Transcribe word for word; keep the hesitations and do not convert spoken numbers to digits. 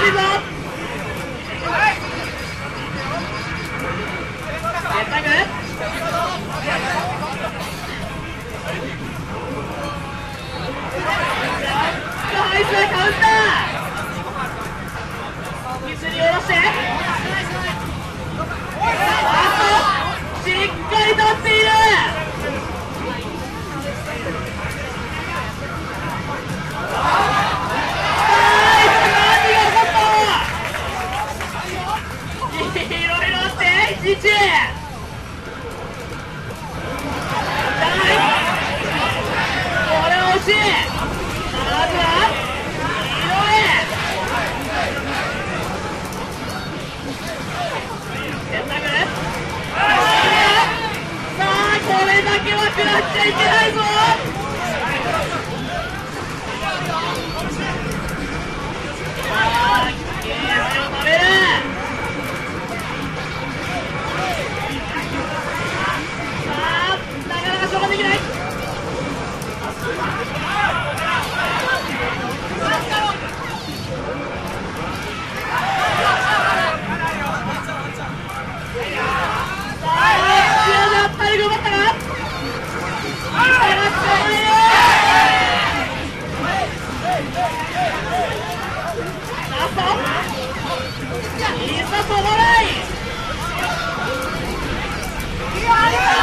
いぞ。選択。ナイスカウンター。水に下ろして、あっとしっかりとっている。いちいち。これは惜しい。まずは井上。選択。さあこれだけは食らっちゃいけないぞ。さあゲージを止める。消化できない。体力奪ったか。ラスト。いざ止まらない。